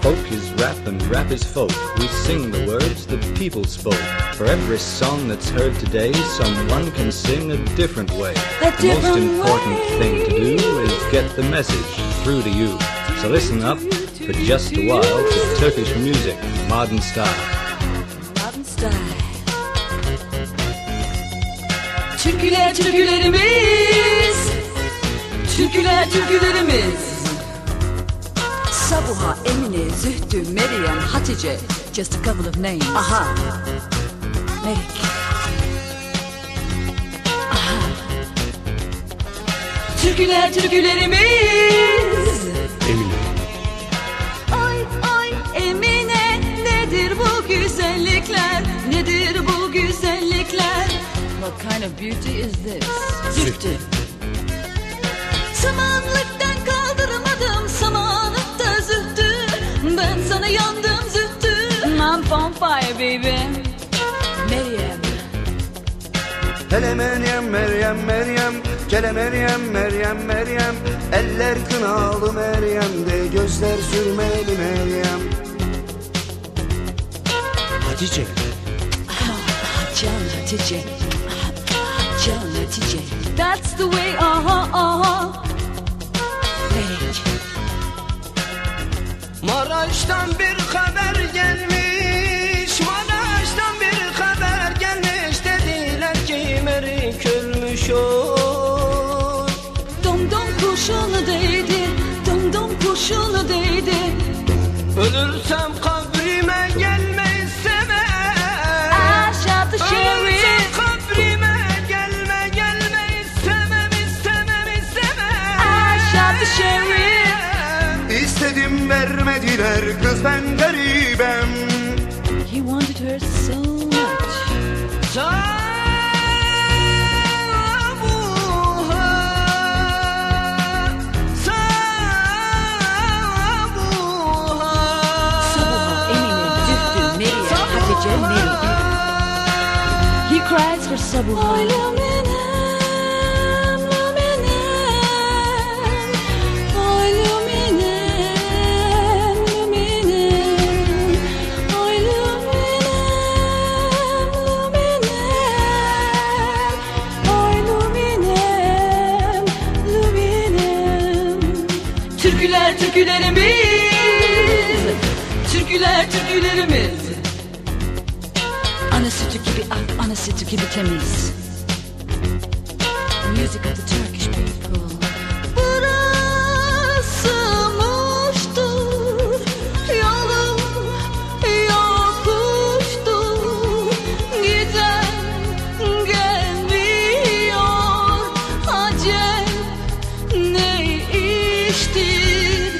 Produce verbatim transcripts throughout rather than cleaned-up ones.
Folk is rap and rap is folk. We sing the words the people spoke. For every song that's heard today, someone can sing a different way. A The different most important way. thing to do is get the message through to you. So listen up for just a while to Turkish music, modern style. Modern style. Türküler türkülerimiz, türküler türkülerimiz. Sabuha, Emine, Zühtü, Meryem, Hatice. Just a couple of names. Aha. Merik. Aha. Türküler türkülerimiz. Emine. Ay ay Emine, nedir bu güzellikler? Nedir bu güzellikler? What kind of beauty is this? Zühtü. Samanlıktan kaldıramadım samanlıkta zühtü. Ben sana yandım zühtü. I'm on fire baby. Meryem. Hele Meryem, Meryem, Meryem, Kele Meryem, Meryem, Meryem. Eller kınalı Meryem de gözler sürmeli Meryem. Hatice. Can Hatice. Can Hatice. That's the way, aha, aha. Merik. Maraş'tan bir haber gelmiş, Maraş'tan bir haber gelmiş. Dediler ki Merik ölmüş oy. Dom dom kurşunu değdi, dom dom kurşunu değdi. Ölürsem kabrime gelme isteme. Aşağı dışarı. Ölürsem kabrime gelme gelme istemem istemem istemem. Aşağı dışarı. İstedim vermediler kız ben garibim. He wanted her so much. Sabuha, Sabuha. Sabuha, Emine, Zühtü, Meryem, Hatice, Merik. He cries for Sabuha. Türküler türkülerimiz, türküler türkülerimiz. Ana sütü gibi ak, ana sütü gibi temiz. Music of the Turkish people. Burası muştur, yolum yokuştur. Giden gelmiyor, acem ne iştir?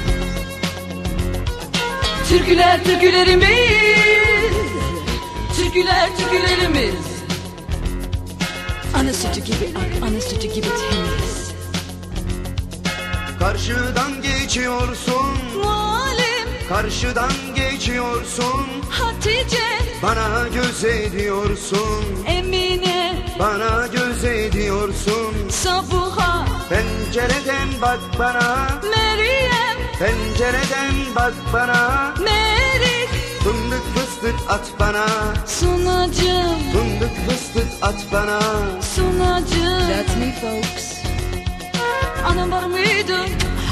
Türküler türkülerimiz, türküler türkülerimiz. Ana sütü gibi ak, ana sütü gibi temiz. Karşıdan geçiyorsun, Muallim karşıdan geçiyorsun. Hatice, Bana göz ediyorsun, Emine, bana göz ediyorsun. Sabuha, Pencereden bak bana, Meryem, pencereden bak bana. Merik, Fındık fıstık at bana, sunacım, fındık fıstık at bana. sunacım. That's me folks. Anam var mıydı?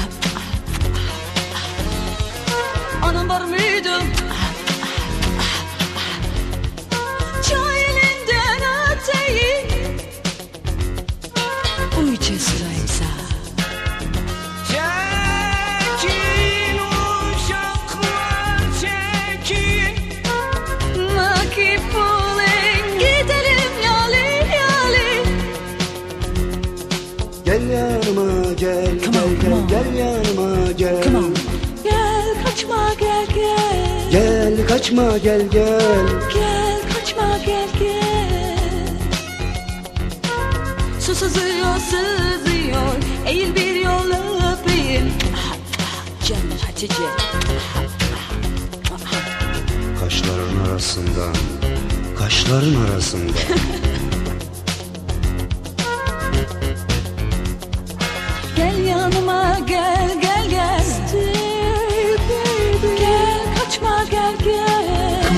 Anam var mıydı? Çay elinden öteyi. Uy cesuraysa. Çekin uşaklar çekin. Nakip pulling, gidelim yali yali. Gel yanıma gel, Come on, gel come on. gel gel yanıma gel. Come on. Gel kaçma gel gel. Gel kaçma gel gel. Gel kaçma gel gel. Su sızıyor sızıyor. Eğil bir yol öpeyim. Canım Hatice. Kaşların arasından, kaşların arasından. Gel yanıma gel gel gel. Stay baby.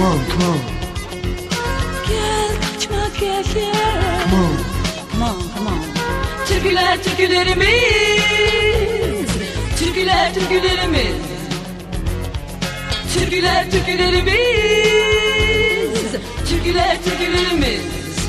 on, come on. Gel kaçma gel gel. Come on. Come on, come on. Türküler türkülerimiz. Türküler türkülerimiz. Türküler türkülerimiz. Türküler türkülerimiz.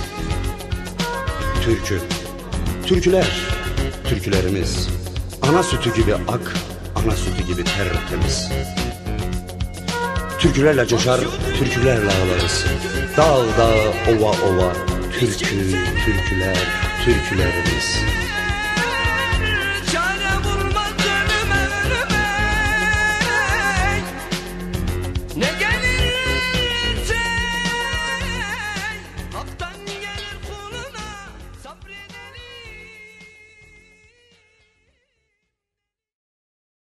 Türkü, türküler, türkülerimiz. Ana sütü gibi ak, ana sütü gibi tertemiz. Türkülerle coşar, türkülerle ağlarız. Dağ dağ, ova ova, türkü, türküler, türkülerimiz.